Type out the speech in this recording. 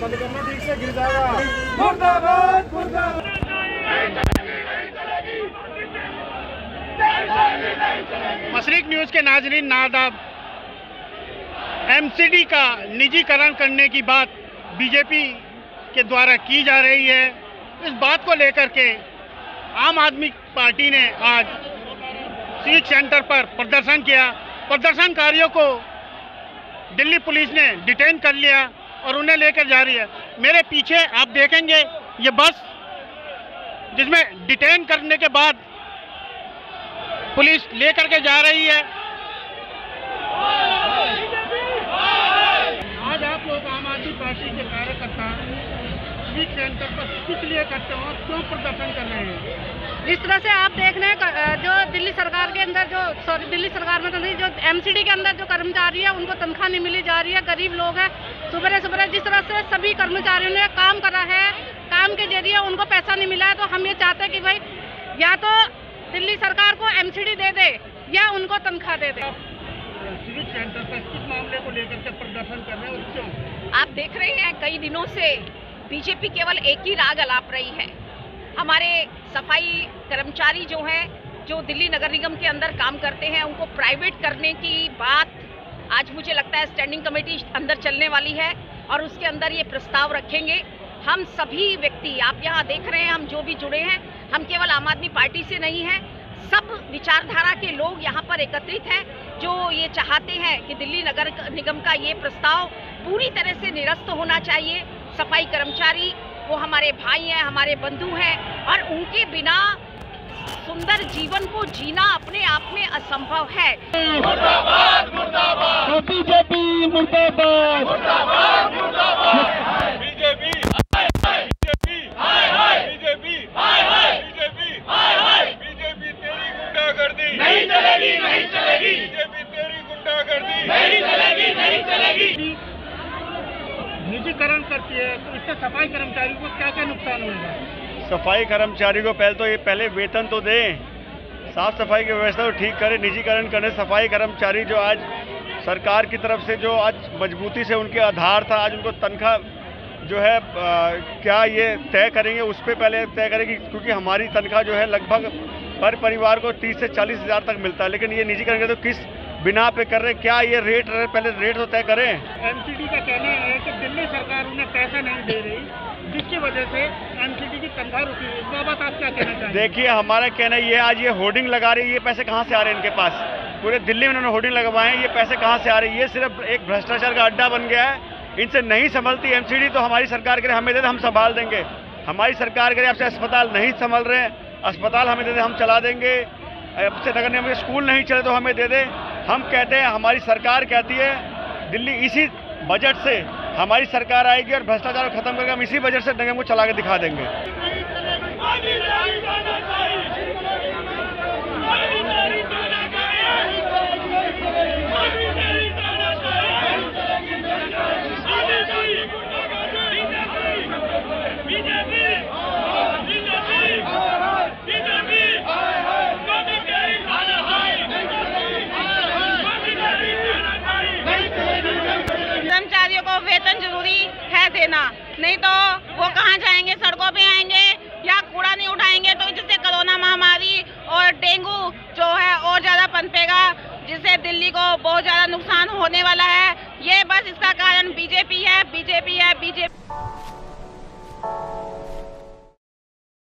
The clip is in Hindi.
बंद करना, ठीक से गिर जाएगा। मुर्दाबाद मुर्दाबाद। मशरिक न्यूज के नाजरीन नादाब, एमसीडी का निजीकरण करने की बात बीजेपी के द्वारा की जा रही है। इस बात को लेकर के आम आदमी पार्टी ने आज सिविक सेंटर पर प्रदर्शन किया। प्रदर्शनकारियों को दिल्ली पुलिस ने डिटेन कर लिया और उन्हें लेकर जा रही है। मेरे पीछे आप देखेंगे ये बस, जिसमें डिटेन करने के बाद पुलिस लेकर के जा रही है। आज आप लोग आम आदमी पार्टी के कार्यकर्ता सिविक सेंटर पर किस लिए करते हो, क्यों प्रदर्शन कर रहे हैं? जिस तरह से आप देख रहे हैं, जो दिल्ली सरकार के अंदर दिल्ली सरकार में तो नहीं, जो एमसीडी के अंदर जो कर्मचारी है उनको तनख्वाह नहीं मिली जा रही है। गरीब लोग हैं, सुबह जिस तरह से सभी कर्मचारियों ने काम करा है, काम के जरिए उनको पैसा नहीं मिला है। तो हम ये चाहते हैं कि भाई या तो दिल्ली सरकार को एमसीडी दे दे या उनको तनख्वाह दे दे। सिविक सेंटर पर किस मामले को लेकर के प्रदर्शन कर रहे हैं और क्यों? आप देख रहे हैं कई दिनों से बीजेपी केवल एक ही राग अलाप रही है। हमारे सफाई कर्मचारी जो हैं, जो दिल्ली नगर निगम के अंदर काम करते हैं, उनको प्राइवेट करने की बात आज मुझे लगता है स्टैंडिंग कमेटी अंदर चलने वाली है और उसके अंदर ये प्रस्ताव रखेंगे। हम सभी व्यक्ति, आप यहाँ देख रहे हैं, हम जो भी जुड़े हैं, हम केवल आम आदमी पार्टी से नहीं हैं, सब विचारधारा के लोग यहाँ पर एकत्रित हैं, जो ये चाहते हैं कि दिल्ली नगर निगम का ये प्रस्ताव पूरी तरह से निरस्त होना चाहिए। सफाई कर्मचारी वो हमारे भाई हैं, हमारे बंधु हैं और उनके बिना सुंदर जीवन को जीना अपने आप में असंभव है। मुर्दाबाद मुर्दाबाद बीजेपी, मुर्दाबाद मुर्दाबाद मुर्दाबाद बीजेपी, हाय हाय बीजेपी, हाय हाय बीजेपी, हाय हाय बीजेपी, हाय हाय बीजेपी। तेरी गुंडागर्दी नहीं चलेगी, नहीं चलेगी। बीजेपी तेरी गुंडागर्दी नहीं चलेगी, नहीं चलेगी। निजीकरण करती है तो इससे सफाई कर्मचारी को क्या क्या नुकसान होगा? सफाई कर्मचारी को पहले वेतन तो दें, साफ सफाई की व्यवस्था तो ठीक करें। निजीकरण करने सफाई कर्मचारी जो आज सरकार की तरफ से जो आज मजबूती से उनके आधार था, आज उनको तनख्वाह जो है क्या ये तय करेंगे, उस पर पहले तय करेंगे, क्योंकि हमारी तनख्वाह जो है लगभग पर परिवार को 30 से 40 हज़ार तक मिलता है। लेकिन ये निजीकरण तो किस बिना पे कर रहे, क्या ये रेट पहले रेट तो तय करें। एमसीडी का कहना है कि दिल्ली सरकार उन्हें पैसा नहीं दे रही, जिसकी वजह से एमसीडी की तनख्वाह रुकी है। इस बाबत आप क्या कहना चाहेंगे? देखिए, हमारा कहना ये, आज ये होर्डिंग लगा रही है, ये पैसे कहाँ से आ रहे हैं इनके पास? पूरे दिल्ली में उन्होंने होर्डिंग लगवाए हैं, ये पैसे कहाँ से आ रहे हैं? ये सिर्फ एक भ्रष्टाचार का अड्डा बन गया है। इनसे नहीं संभलती एमसीडी तो हमारी सरकार करे हमें दे दे, हम संभाल देंगे। हमारी सरकार करे आपसे अस्पताल नहीं संभल रहे हैं, अस्पताल हमें दे दे, हम चला देंगे। आपसे नगर निगम के स्कूल नहीं चले तो हमें दे दे। हम कहते हैं, हमारी सरकार कहती है दिल्ली इसी बजट से हमारी सरकार आएगी और भ्रष्टाचार को खत्म करके हम इसी बजट से निगम को चला के दिखा देंगे। कर्मचारियों को वेतन जरूरी है देना, नहीं तो वो कहाँ जाएंगे? सड़कों पे आएंगे या कूड़ा नहीं उठाएंगे तो जिससे कोरोना महामारी और डेंगू जो है और ज़्यादा पनपेगा, जिससे दिल्ली को बहुत ज़्यादा नुकसान होने वाला है। ये बस इसका कारण बीजेपी है, बीजेपी है, बीजेपी।